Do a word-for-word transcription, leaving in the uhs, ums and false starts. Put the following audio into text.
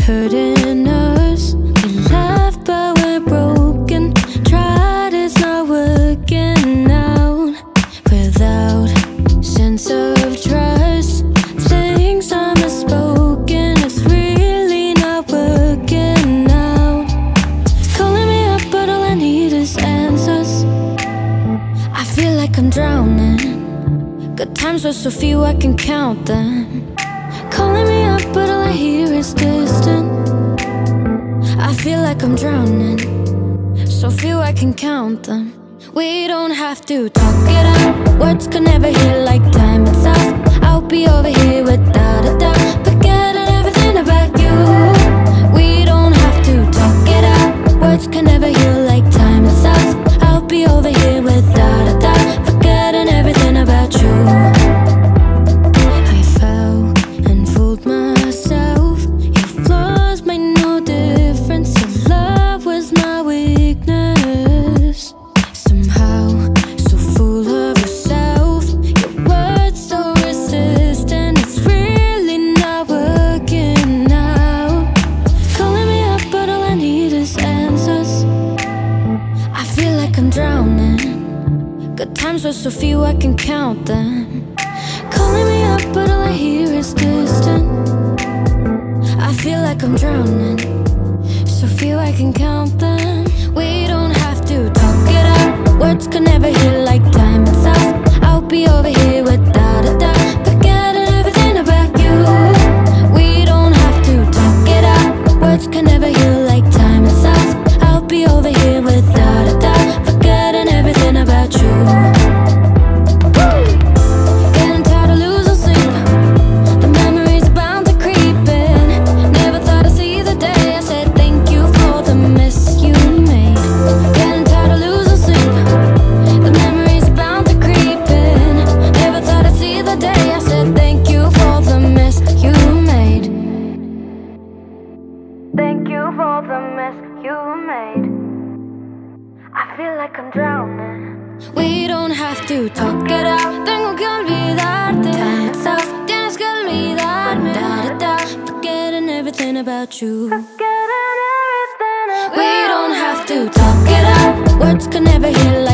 hurting us. We laugh but we're broken. Tried, it's not working out. Without sense of trust, things are misspoken. It's really not working out. Calling me up but all I need is answers. I feel like I'm drowning. Good times were so few I can count them. Calling me up but all I hear is distant. I feel like I'm drowning, so few I can count them. We don't have to talk it out. Words can never heal like time itself. I'll be over here without a doubt, forgetting everything about you. We don't have to talk it out. Words can never heal like time itself. I'll be over here without a doubt, forgetting everything about you. I fell and fooled myself. Your flaws made no difference. Your love was my weakness. Somehow, so full of yourself. Your words so resistant. It's really not working out. Calling me up but all I need is answers. I feel like I'm drowning. Good times were so few I can count them. Calling me up but all I hear is distant. I feel like I'm drowning, so few I can count them. We don't have to talk it out. Words can never heal like time itself. I'll be over here without a doubt, forgetting everything about you. We don't have to talk it out. Words can never heal like time itself. I'll be over here without a doubt, forgetting everything about you. Getting tired of losing sleep. The memories are bound to creep in. Never thought I'd see the day I said thank you for the mess you made. Getting tired of losing sleep. The memories are bound to creep in. Never thought I'd see the day I said thank you for the mess you made. Thank you for the mess you made. I feel like I'm drowning. We don't have to talk it out. Tengo que olvidarte. Time itself, tienes que olvidarme. Without a doubt, forgetting everything about you. Forgetting everything about you. We don't have to talk it out. Words can never heal